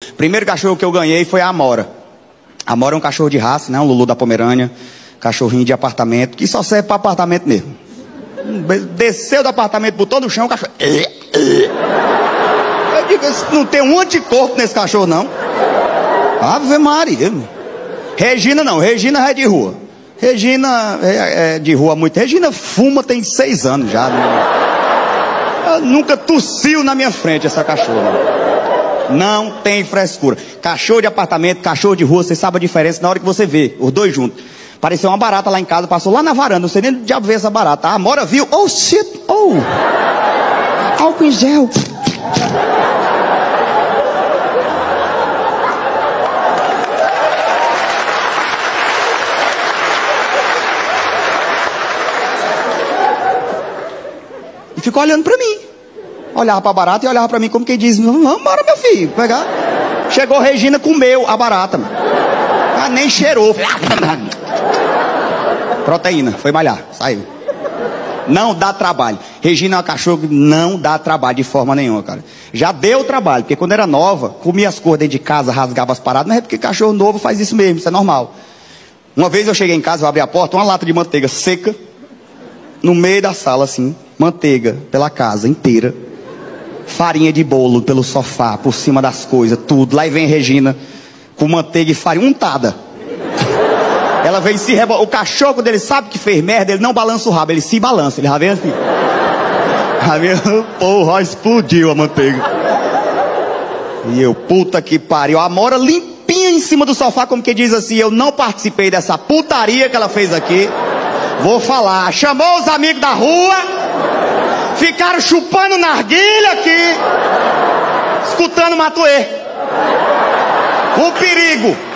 Primeiro cachorro que eu ganhei foi a Amora. A Amora é um cachorro de raça, né? Um Lulu da Pomerânia. Cachorrinho de apartamento, que só serve para apartamento mesmo. Desceu do apartamento, botou no chão, o cachorro... Eu digo, não tem um anticorpo nesse cachorro, não. Ave Maria. Regina não, Regina é de rua. Regina é de rua muito. Regina fuma, tem 6 anos já. Nunca tossiu na minha frente essa cachorra. Não tem frescura. Cachorro de apartamento, cachorro de rua, você sabe a diferença na hora que você vê os dois juntos. Pareceu uma barata lá em casa, passou lá na varanda, não sei nem de diabo ver essa barata. A Amora viu, oh shit, oh, álcool em gel. E ficou olhando pra mim. Olhava pra barata e olhava pra mim como quem diz, vamos embora, meu filho, pegar. Chegou Regina, comeu a barata, mano. Ah, nem cheirou. Proteína, foi malhar, saiu. Não dá trabalho. Regina é uma cachorra que não dá trabalho de forma nenhuma, cara. Já deu trabalho, porque quando era nova, comia as coisas dentro de casa, rasgava as paradas, mas é porque cachorro novo faz isso mesmo, isso é normal. Uma vez eu cheguei em casa, eu abri a porta, uma lata de manteiga seca, no meio da sala, assim, manteiga pela casa inteira, farinha de bolo pelo sofá, por cima das coisas, tudo. Lá vem Regina, com manteiga e farinha untada. Ela vem se rebolar. O cachorro dele sabe que fez merda, ele não balança o rabo, ele se balança. Ele já vem assim. Já vem, porra, explodiu a manteiga. E eu, puta que pariu. A Amora limpinha em cima do sofá, como que diz assim, eu não participei dessa putaria que ela fez aqui. Vou falar. Chamou os amigos da rua, ficaram chupando narguilha aqui, escutando Matuê. O perigo.